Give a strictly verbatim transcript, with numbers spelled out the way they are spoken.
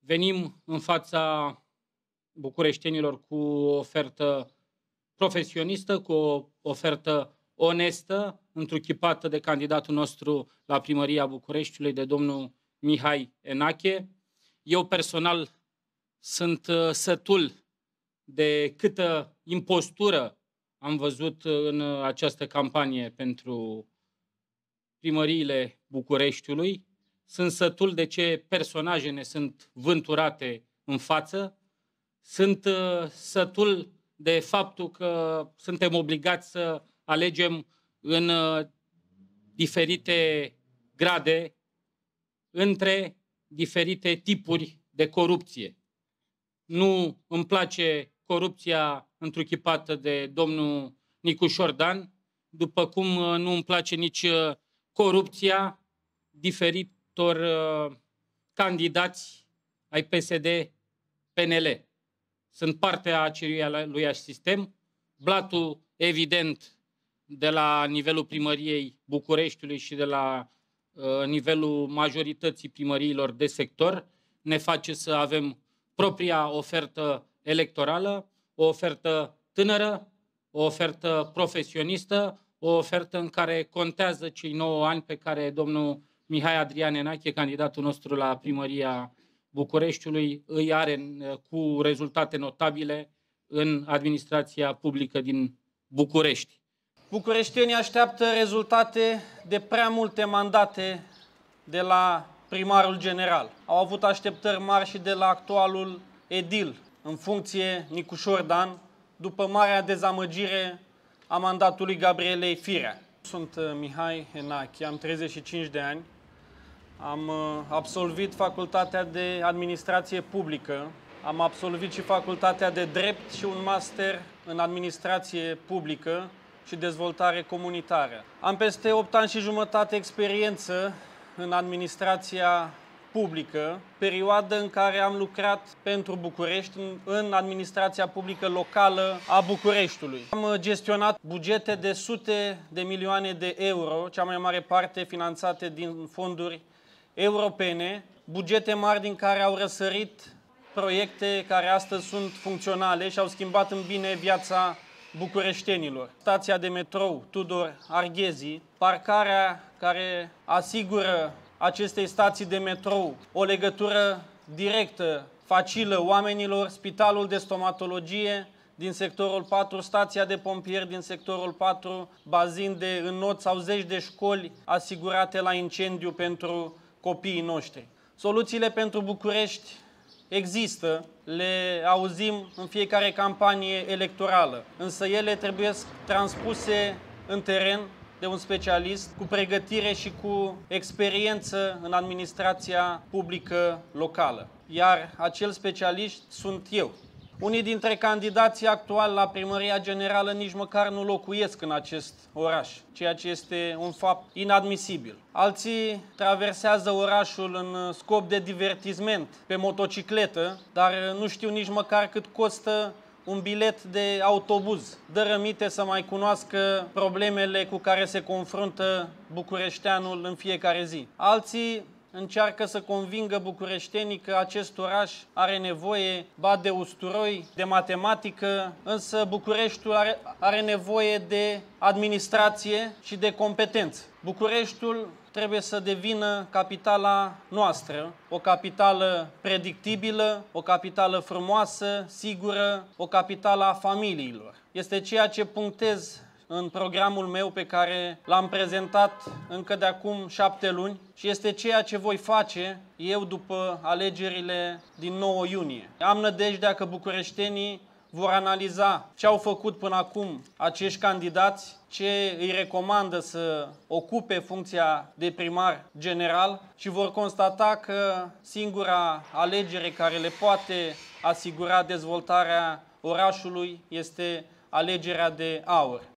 Venim în fața bucureștenilor cu o ofertă profesionistă, cu o ofertă onestă, întruchipată de candidatul nostru la primăria Bucureștiului, de domnul Mihai Enache. Eu personal sunt sătul de câtă impostură am văzut în această campanie pentru primăriile Bucureștiului. Sunt sătul de ce personaje ne sunt vânturate în față. Sunt sătul de faptul că suntem obligați să alegem în diferite grade între diferite tipuri de corupție. Nu îmi place corupția întruchipată de domnul Nicușor Dan, după cum nu îmi place nici corupția diferitor candidați ai P S D P N L. Sunt parte a aceluiași sistem. Blatul, evident, de la nivelul primăriei Bucureștiului și de la uh, nivelul majorității primăriilor de sector ne face să avem propria ofertă electorală, o ofertă tânără, o ofertă profesionistă, o ofertă în care contează cei nouă ani pe care domnul Mihai Adrian Enache, candidatul nostru la primăria Bucureștiului, îi are cu rezultate notabile în administrația publică din București. Bucureștenii așteaptă rezultate de prea multe mandate de la primarul general. Au avut așteptări mari și de la actualul edil în funcție Nicușor Dan, după marea dezamăgire a mandatului Gabrielei Firea. Sunt Mihai Enache, am treizeci și cinci de ani. Am absolvit facultatea de administrație publică, am absolvit și facultatea de drept și un master în administrație publică și dezvoltare comunitară. Am peste opt ani și jumătate experiență în administrația publică, perioadă în care am lucrat pentru București în administrația publică locală a Bucureștiului. Am gestionat bugete de sute de milioane de euro, cea mai mare parte finanțate din fonduri europene, bugete mari din care au răsărit proiecte care astăzi sunt funcționale și au schimbat în bine viața bucureștenilor. Stația de metrou Tudor Arghezi, parcarea care asigură acestei stații de metrou o legătură directă, facilă oamenilor, spitalul de stomatologie din sectorul patru, stația de pompieri din sectorul patru, bazin de înnot sau zeci de școli asigurate la incendiu pentru copiii noștri. Soluțiile pentru București există, le auzim în fiecare campanie electorală, însă ele trebuie transpuse în teren de un specialist cu pregătire și cu experiență în administrația publică locală. Iar acel specialist sunt eu. Unii dintre candidații actuali la primăria generală nici măcar nu locuiesc în acest oraș, ceea ce este un fapt inadmisibil. Alții traversează orașul în scop de divertisment pe motocicletă, dar nu știu nici măcar cât costă un bilet de autobuz. Dă rămite să mai cunoască problemele cu care se confruntă bucureșteanul în fiecare zi. Alții încearcă să convingă bucureștenii că acest oraș are nevoie ba de usturoi, de matematică, însă Bucureștiul are, are nevoie de administrație și de competență. Bucureștiul trebuie să devină capitala noastră, o capitală predictibilă, o capitală frumoasă, sigură, o capitală a familiilor. Este ceea ce punctez în programul meu pe care l-am prezentat încă de acum șapte luni și este ceea ce voi face eu după alegerile din nouă iunie. Am nădejdea că bucureștenii vor analiza ce au făcut până acum acești candidați, ce îi recomandă să ocupe funcția de primar general și vor constata că singura alegere care le poate asigura dezvoltarea orașului este alegerea de aur.